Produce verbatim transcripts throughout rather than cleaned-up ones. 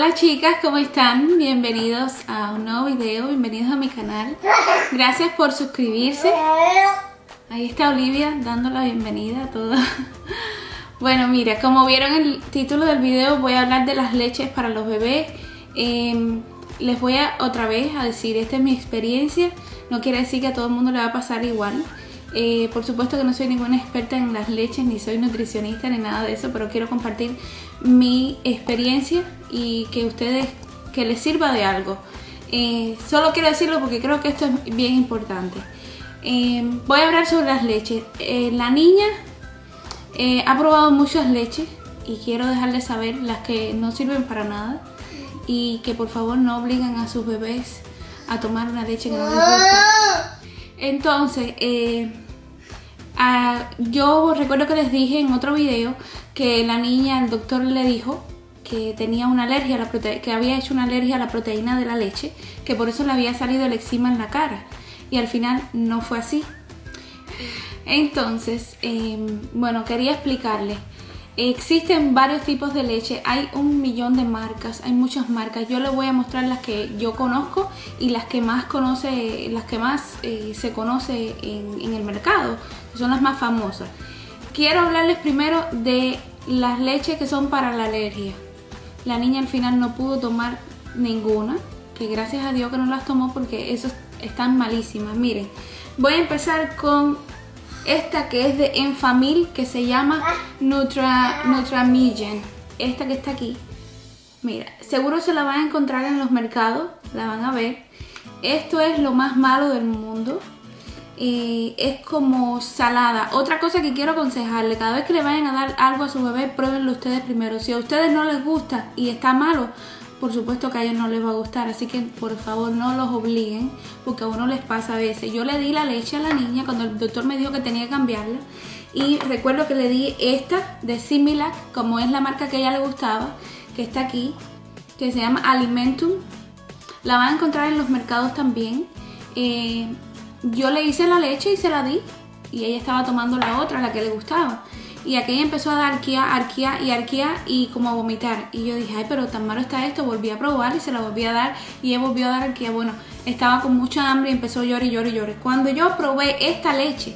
Hola chicas, ¿cómo están? Bienvenidos a un nuevo video, bienvenidos a mi canal. Gracias por suscribirse. Ahí está Olivia dando la bienvenida a todos. Bueno, mira, como vieron en el título del video, voy a hablar de las leches para los bebés. Eh, les voy a otra vez a decir, esta es mi experiencia. No quiere decir que a todo el mundo le va a pasar igual. Eh, por supuesto que no soy ninguna experta en las leches, ni soy nutricionista, ni nada de eso, pero quiero compartir mi experiencia y que ustedes, que les sirva de algo. Eh, solo quiero decirlo porque creo que esto es bien importante. Eh, voy a hablar sobre las leches. Eh, la niña eh, ha probado muchas leches y quiero dejarles saber las que no sirven para nada y que por favor no obliguen a sus bebés a tomar una leche que no les gusta. Entonces, eh, uh, yo recuerdo que les dije en otro video que la niña, el doctor le dijo que tenía una alergia a la prote- que había hecho una alergia a la proteína de la leche, que por eso le había salido el eczema en la cara, y al final no fue así. Entonces, eh, bueno, quería explicarles. Existen varios tipos de leche, hay un millón de marcas, hay muchas marcas. Yo les voy a mostrar las que yo conozco y las que más conoce, las que más eh, se conoce en, en el mercado, que son las más famosas. Quiero hablarles primero de las leches que son para la alergia. La niña al final no pudo tomar ninguna, que gracias a Dios que no las tomó porque esas están malísimas. Miren, voy a empezar con esta que es de Enfamil, que se llama Nutra, Nutramigen. Esta que está aquí. Mira, seguro se la van a encontrar en los mercados, la van a ver. Esto es lo más malo del mundo. Eh, es como salada. Otra cosa que quiero aconsejarle, cada vez que le vayan a dar algo a su bebé, pruébenlo ustedes primero. Si a ustedes no les gusta y está malo, por supuesto que a ellos no les va a gustar, así que por favor no los obliguen, porque a uno les pasa a veces. Yo le di la leche a la niña cuando el doctor me dijo que tenía que cambiarla, y recuerdo que le di esta de Similac, como es la marca que a ella le gustaba, que está aquí, que se llama Alimentum. La van a encontrar en los mercados también. Eh, yo le hice la leche y se la di, y ella estaba tomando la otra, la que le gustaba. Y aquella empezó a dar arquía, arquía y arquía y como a vomitar. Y yo dije, ay, pero tan malo está esto. Volví a probar y se la volví a dar y ella volvió a dar arquía. Bueno, estaba con mucha hambre y empezó a llorar y llorar y llorar. Cuando yo probé esta leche,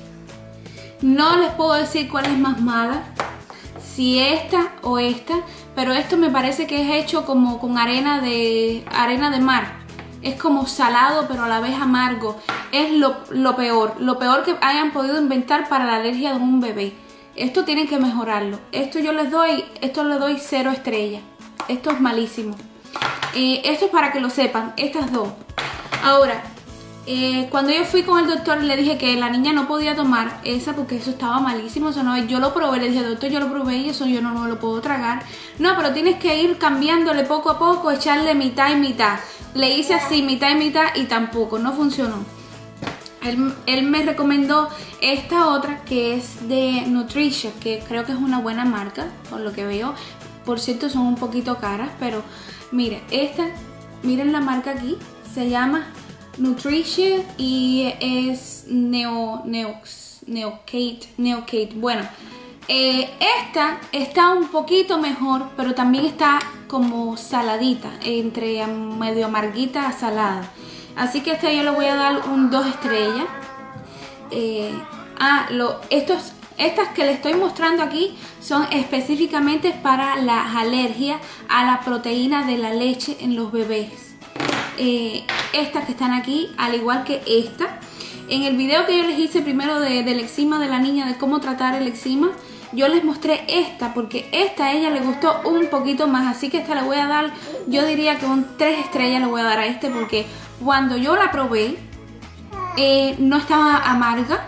no les puedo decir cuál es más mala, si esta o esta, pero esto me parece que es hecho como con arena de, arena de mar. Es como salado pero a la vez amargo. Es lo, lo peor, lo peor que hayan podido inventar para la alergia de un bebé. Esto tienen que mejorarlo. Esto yo les doy, esto le doy cero estrellas. Esto es malísimo. Eh, esto es para que lo sepan, estas dos. Ahora, eh, cuando yo fui con el doctor le dije que la niña no podía tomar esa porque eso estaba malísimo. Eso no, yo lo probé, le dije, doctor, yo lo probé y eso yo no, no lo puedo tragar. No, pero tienes que ir cambiándole poco a poco, echarle mitad y mitad. Le hice así, mitad y mitad, y tampoco, no funcionó. Él, él me recomendó esta otra que es de Nutrition, que creo que es una buena marca, por lo que veo. Por cierto, son un poquito caras, pero miren, esta, miren la marca aquí, se llama Nutrition y es Neo, Neox, Neocate, Neocate. Bueno, eh, esta está un poquito mejor, pero también está como saladita, entre medio amarguita a salada. Así que a esta yo le voy a dar un dos estrellas. Eh, ah, lo, estos, estas que les estoy mostrando aquí son específicamente para las alergias a la proteína de la leche en los bebés. Eh, estas que están aquí, al igual que esta. En el video que yo les hice primero de, del eczema de la niña, de cómo tratar el eczema, yo les mostré esta porque esta a ella le gustó un poquito más. Así que esta le voy a dar, yo diría que un tres estrellas le voy a dar a este, porque cuando yo la probé, eh, no estaba amarga,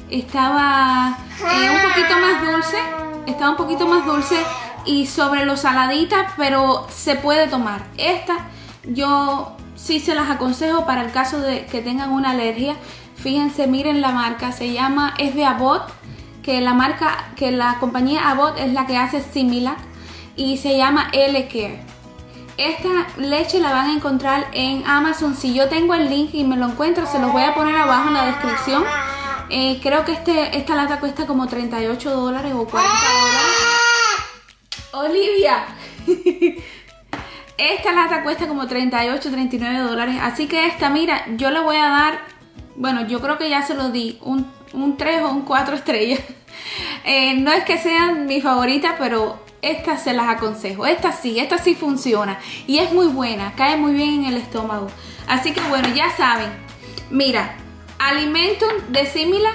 estaba eh, un poquito más dulce, estaba un poquito más dulce y sobre lo saladita, pero se puede tomar. Esta yo sí se las aconsejo para el caso de que tengan una alergia. Fíjense, miren la marca, se llama, es de Abbott, que la marca, que la compañía Abbott es la que hace Similac y se llama L-Care. Esta leche la van a encontrar en Amazon. Si yo tengo el link y me lo encuentro, se los voy a poner abajo en la descripción. Eh, creo que este, esta lata cuesta como treinta y ocho dólares o cuarenta dólares. Olivia. Esta lata cuesta como treinta y ocho, treinta y nueve dólares. Así que esta, mira, yo le voy a dar, bueno, yo creo que ya se lo di, un, un tres o un cuatro estrellas. Eh, no es que sean mi favorita, pero estas se las aconsejo. Esta sí, esta sí funciona. Y es muy buena, cae muy bien en el estómago. Así que bueno, ya saben. Mira, Alimentum de Similac.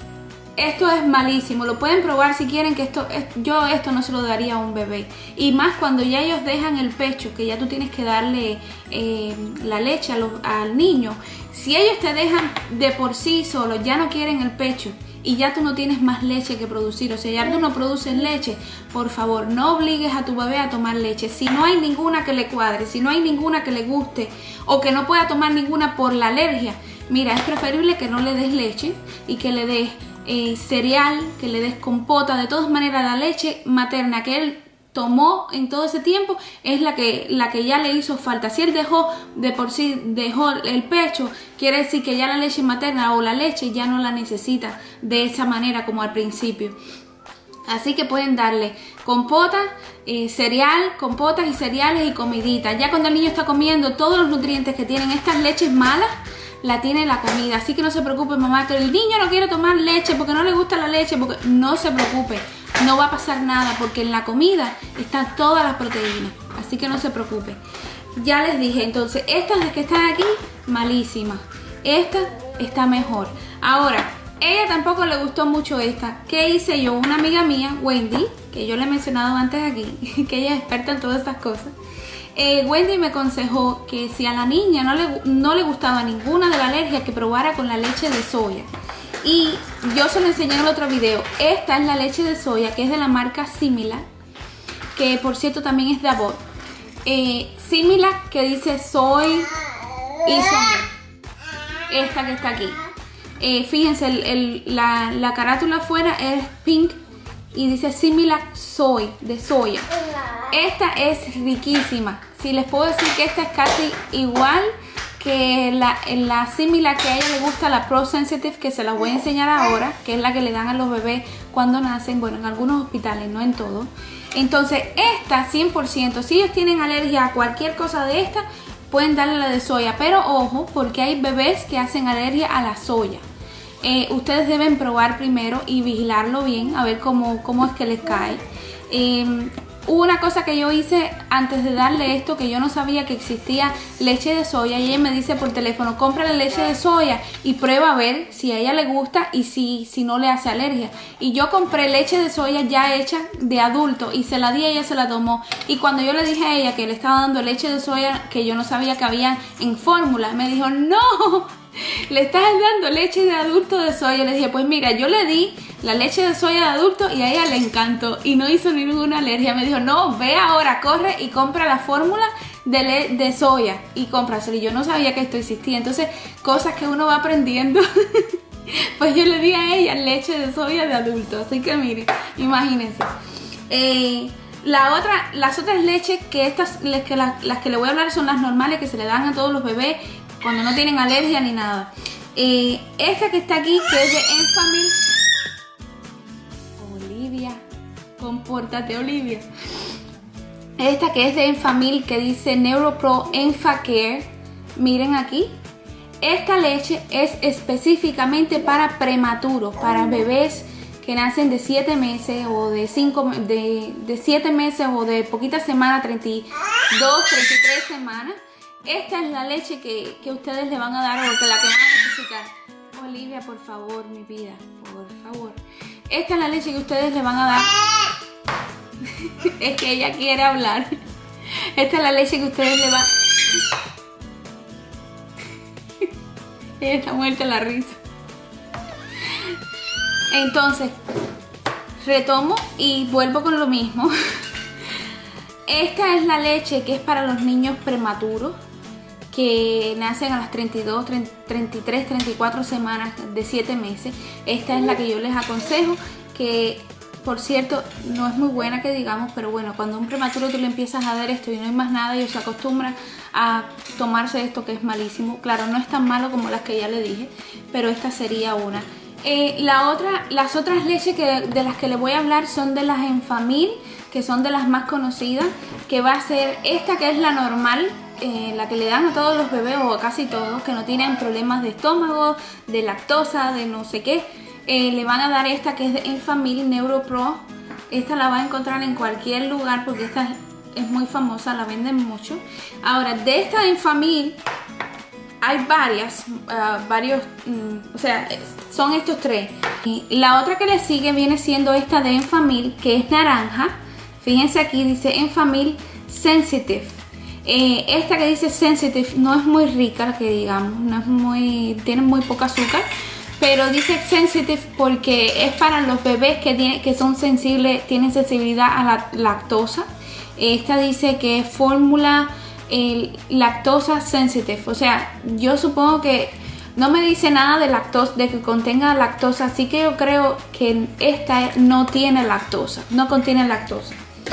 Esto es malísimo, lo pueden probar si quieren, que esto, yo esto no se lo daría a un bebé. Y más cuando ya ellos dejan el pecho, que ya tú tienes que darle eh, la leche a los, al niño. Si ellos te dejan de por sí solos, ya no quieren el pecho y ya tú no tienes más leche que producir, o sea, ya tú no produces leche, por favor, no obligues a tu bebé a tomar leche. Si no hay ninguna que le cuadre, si no hay ninguna que le guste o que no pueda tomar ninguna por la alergia, mira, es preferible que no le des leche y que le des Eh, cereal, que le des compota. De todas maneras, la leche materna que él tomó en todo ese tiempo es la que, la que ya le hizo falta. Si él dejó de por sí, dejó el pecho, quiere decir que ya la leche materna o la leche ya no la necesita de esa manera como al principio. Así que pueden darle compota, eh, cereal, compotas y cereales y comiditas. Ya cuando el niño está comiendo todos los nutrientes que tienen estas leches malas, la tiene la comida. Así que no se preocupe, mamá, que el niño no quiere tomar leche porque no le gusta la leche, porque no se preocupe, no va a pasar nada porque en la comida están todas las proteínas. Así que no se preocupe. Ya les dije, entonces, estas que están aquí, malísimas. Esta está mejor. Ahora, ella tampoco le gustó mucho esta. ¿Qué hice yo? Una amiga mía, Wendy, que yo le he mencionado antes aquí, que ella es experta en todas estas cosas. Eh, Wendy me aconsejó que si a la niña no le, no le gustaba ninguna de la alergia, que probara con la leche de soya. Y yo se lo enseñé en el otro video. Esta es la leche de soya, que es de la marca Similac, que por cierto también es de Abbott. Eh, Similac, que dice soy y soy. Esta que está aquí. Eh, fíjense, el, el, la, la carátula afuera es pink y dice Similac soy, de soya. Esta es riquísima. Si les puedo decir que esta es casi igual que la, la Similac que a ella le gusta, la Pro Sensitive, que se las voy a enseñar ahora, que es la que le dan a los bebés cuando nacen, bueno, en algunos hospitales, no en todos. Entonces esta cien por ciento, si ellos tienen alergia a cualquier cosa de esta, pueden darle la de soya, pero ojo, porque hay bebés que hacen alergia a la soya. Eh, ustedes deben probar primero y vigilarlo bien, a ver cómo, cómo es que les cae. Eh, Hubo una cosa que yo hice antes de darle esto, que yo no sabía que existía leche de soya, y ella me dice por teléfono, cómprale leche de soya y prueba a ver si a ella le gusta y si, si no le hace alergia. Y yo compré leche de soya ya hecha de adulto y se la di, ella se la tomó. Y cuando yo le dije a ella que le estaba dando leche de soya, que yo no sabía que había en fórmula, me dijo, no, le estás dando leche de adulto de soya. Le dije, pues mira, yo le di la leche de soya de adulto y a ella le encantó y no hizo ninguna alergia. Me dijo, no, ve ahora, corre y compra la fórmula de, le de soya y cómprasela. Y yo no sabía que esto existía. Entonces, cosas que uno va aprendiendo. Pues yo le di a ella leche de soya de adulto. Así que miren, imagínense. Eh, la otra, las otras leches que estas, las que, las, las que le voy a hablar son las normales que se le dan a todos los bebés cuando no tienen alergia ni nada. Eh, esta que está aquí, que es de Enfamil. Olivia, compórtate, Olivia. Esta que es de Enfamil, que dice NeuroPro EnfaCare. Miren aquí. Esta leche es específicamente para prematuros, para bebés que nacen de siete meses o de cinco, de, de siete meses o de poquitas semanas, treinta y dos, treinta y tres semanas. Esta es la leche que, que ustedes le van a dar, o que la que van a necesitar. Olivia, por favor, mi vida, por favor. Esta es la leche que ustedes le van a dar. Es que ella quiere hablar. Esta es la leche que ustedes le van... Ella está muerta de la risa. Entonces, retomo y vuelvo con lo mismo. Esta es la leche que es para los niños prematuros, que nacen a las treinta y dos, treinta y tres, treinta y cuatro semanas de siete meses. Esta es la que yo les aconsejo, que por cierto no es muy buena que digamos, pero bueno, cuando a un prematuro tú le empiezas a dar esto y no hay más nada, ellos se acostumbran a tomarse esto, que es malísimo. Claro, no es tan malo como las que ya le dije, pero esta sería una. Eh, la otra, las otras leches que, de las que les voy a hablar son de las Enfamil, que son de las más conocidas, que va a ser esta, que es la normal, eh, la que le dan a todos los bebés o a casi todos que no tienen problemas de estómago, de lactosa, de no sé qué. Eh, le van a dar esta que es de Enfamil NeuroPro. Esta la va a encontrar en cualquier lugar porque esta es, es muy famosa, la venden mucho. Ahora, de esta Enfamil hay varias, uh, varios, um, o sea, son estos tres. Y la otra que le sigue viene siendo esta de Enfamil, que es naranja. Fíjense aquí, dice Enfamil Sensitive. Eh, esta que dice Sensitive no es muy rica, que digamos, no es muy, tiene muy poco azúcar. Pero dice Sensitive porque es para los bebés que, tiene, que son sensibles, tienen sensibilidad a la lactosa. Esta dice que es fórmula eh, lactosa sensitive. O sea, yo supongo que no me dice nada de lactosa, de que contenga lactosa. Así que yo creo que esta no tiene lactosa, no contiene lactosa.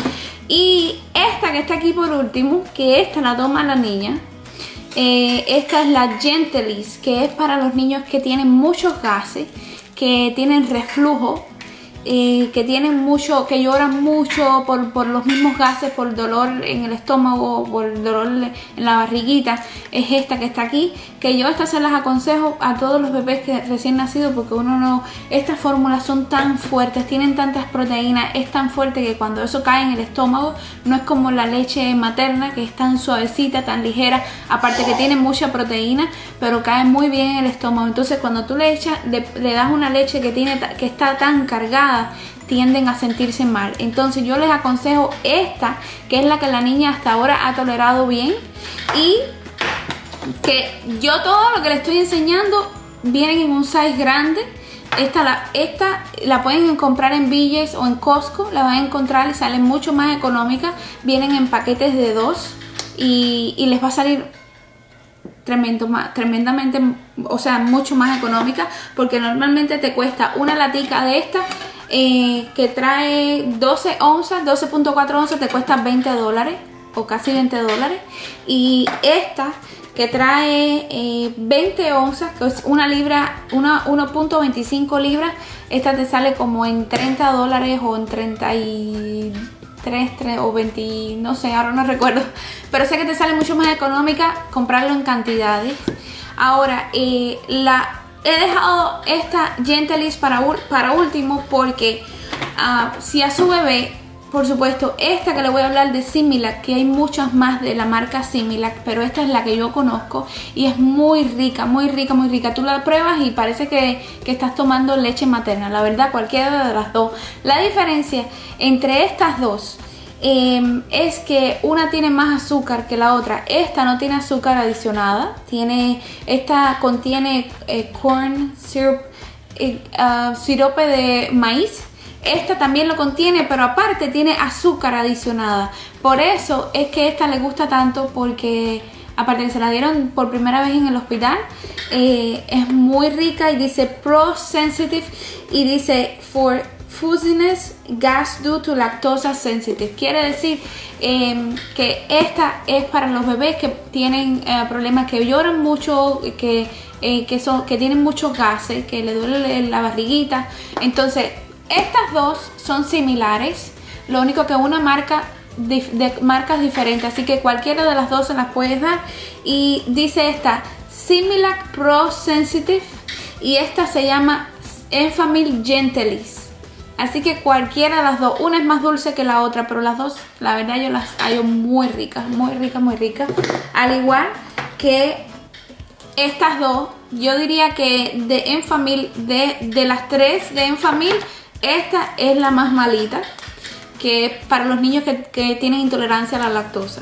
Y esta que está aquí por último, que esta la toma la niña. Eh, esta es la Gentlease, que es para los niños que tienen muchos gases, que tienen reflujo, eh, que tienen mucho, que lloran mucho por, por los mismos gases, por dolor en el estómago, por dolor en la barriguita. Es esta que está aquí, que yo estas se las aconsejo a todos los bebés que recién nacidos, porque uno no, estas fórmulas son tan fuertes, tienen tantas proteínas, es tan fuerte que cuando eso cae en el estómago no es como la leche materna, que es tan suavecita, tan ligera, aparte que tiene mucha proteína, pero cae muy bien en el estómago. Entonces cuando tú le echas, le, le das una leche que tiene, que está tan cargada, tienden a sentirse mal. Entonces yo les aconsejo esta, que es la que la niña hasta ahora ha tolerado bien, y que yo todo lo que le estoy enseñando vienen en un size grande. Esta la, esta la pueden comprar en B J's o en Costco, la van a encontrar y salen mucho más económicas. Vienen en paquetes de dos y, y les va a salir tremendo, tremendamente, o sea, mucho más económica, porque normalmente te cuesta una latica de esta eh, que trae doce onzas, doce punto cuatro onzas, te cuesta veinte dólares o casi veinte dólares. Y esta que trae eh, veinte onzas, que es una libra, una uno punto veinticinco libras, esta te sale como en treinta dólares o en treinta y tres o veinte, no sé, ahora no recuerdo, pero sé que te sale mucho más económica comprarlo en cantidades. Ahora, eh, la he dejado esta Gentlease para, para último porque uh, si a su bebé, por supuesto, esta que le voy a hablar de Similac, que hay muchas más de la marca Similac, pero esta es la que yo conozco y es muy rica, muy rica, muy rica. Tú la pruebas y parece que, que estás tomando leche materna. La verdad, cualquiera de las dos. La diferencia entre estas dos eh, es que una tiene más azúcar que la otra. Esta no tiene azúcar adicionada. Tiene, esta contiene eh, corn syrup, eh, uh, sirope de maíz. Esta también lo contiene, pero aparte tiene azúcar adicionada. Por eso es que esta le gusta tanto, porque aparte que se la dieron por primera vez en el hospital, eh, es muy rica y dice Pro Sensitive y dice For Fuzziness Gas Due to Lactosa Sensitive. Quiere decir eh, que esta es para los bebés que tienen eh, problemas, que lloran mucho, que, eh, que, son, que tienen muchos gases, que le duele la barriguita. Entonces, estas dos son similares, lo único que una marca de, de marcas diferentes, así que cualquiera de las dos se las puedes dar. Y dice esta Similac Pro Sensitive y esta se llama Enfamil Gentlease. Así que cualquiera de las dos, una es más dulce que la otra, pero las dos, la verdad, yo las hallo muy ricas, muy ricas, muy ricas. Al igual que estas dos, yo diría que de Enfamil, de, de las tres de Enfamil, esta es la más malita, que es para los niños que, que tienen intolerancia a la lactosa.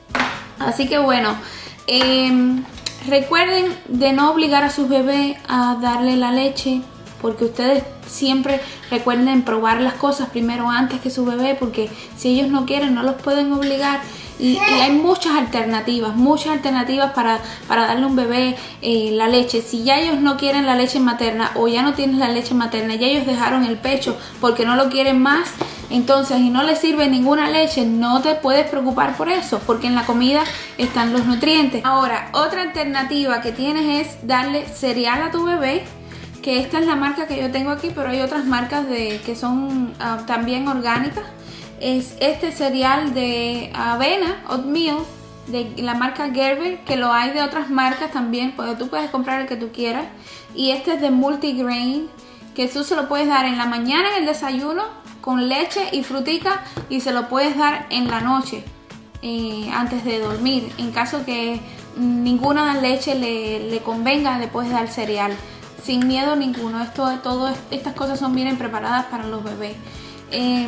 Así que bueno, eh, recuerden de no obligar a sus bebés a darle la leche, porque ustedes siempre recuerden probar las cosas primero antes que su bebé, porque si ellos no quieren no los pueden obligar. Y, y hay muchas alternativas, muchas alternativas para, para darle a un bebé eh, la leche. Si ya ellos no quieren la leche materna o ya no tienen la leche materna, ya ellos dejaron el pecho porque no lo quieren más, entonces y no les sirve ninguna leche, no te puedes preocupar por eso, porque en la comida están los nutrientes. Ahora, otra alternativa que tienes es darle cereal a tu bebé, que esta es la marca que yo tengo aquí, pero hay otras marcas de, que son uh, también orgánicas. Es este cereal de avena, oatmeal, de la marca Gerber, que lo hay de otras marcas también, porque tú puedes comprar el que tú quieras. Y este es de multigrain, que tú se lo puedes dar en la mañana en el desayuno con leche y frutica, y se lo puedes dar en la noche eh, antes de dormir. En caso que ninguna de las leches le, le convenga, le puedes dar cereal sin miedo ninguno. Esto, todo, estas cosas son bien preparadas para los bebés. Eh,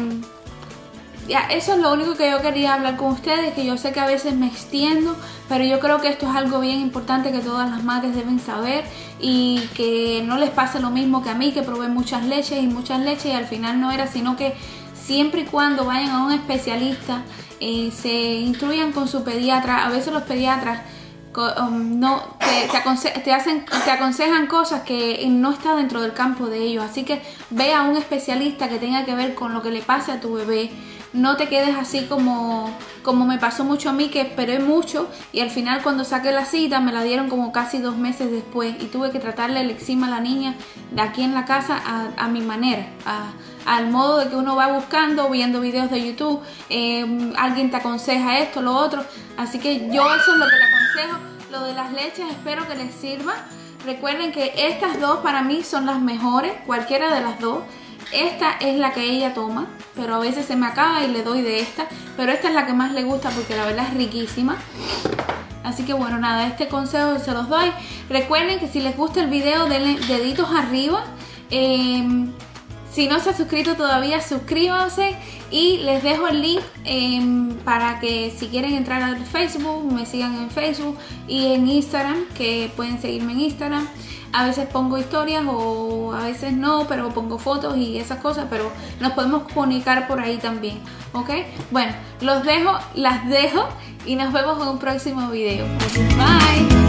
Ya, eso es lo único que yo quería hablar con ustedes, que yo sé que a veces me extiendo, pero yo creo que esto es algo bien importante que todas las madres deben saber, y que no les pase lo mismo que a mí, que probé muchas leches y muchas leches y al final no era, sino que siempre y cuando vayan a un especialista, eh, se instruyan con su pediatra. A veces los pediatras Um, no te, te, aconse te, hacen, te aconsejan cosas que no está dentro del campo de ellos, así que ve a un especialista que tenga que ver con lo que le pase a tu bebé. No te quedes así como, como me pasó mucho a mí, que esperé mucho y al final cuando saqué la cita me la dieron como casi dos meses después, y tuve que tratarle el eczema a la niña de aquí en la casa a, a mi manera, a, al modo de que uno va buscando, viendo videos de YouTube, eh, alguien te aconseja esto, lo otro. Así que yo eso es lo que le aconsejo. Lo de las leches espero que les sirva. Recuerden que estas dos para mí son las mejores, cualquiera de las dos. Esta es la que ella toma, pero a veces se me acaba y le doy de esta, pero esta es la que más le gusta porque la verdad es riquísima. Así que bueno, nada, este consejo se los doy. Recuerden que si les gusta el video, denle deditos arriba. Eh, Si no se ha suscrito todavía, suscríbanse, y les dejo el link eh, para que si quieren entrar al Facebook, me sigan en Facebook y en Instagram, que pueden seguirme en Instagram. A veces pongo historias o a veces no, pero pongo fotos y esas cosas, pero nos podemos comunicar por ahí también, ¿ok? Bueno, los dejo, las dejo y nos vemos en un próximo video. Bye.